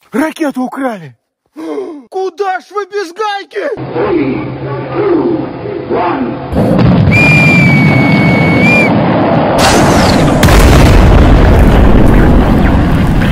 Ракету украли. Куда ж вы без гайки? 3, 2,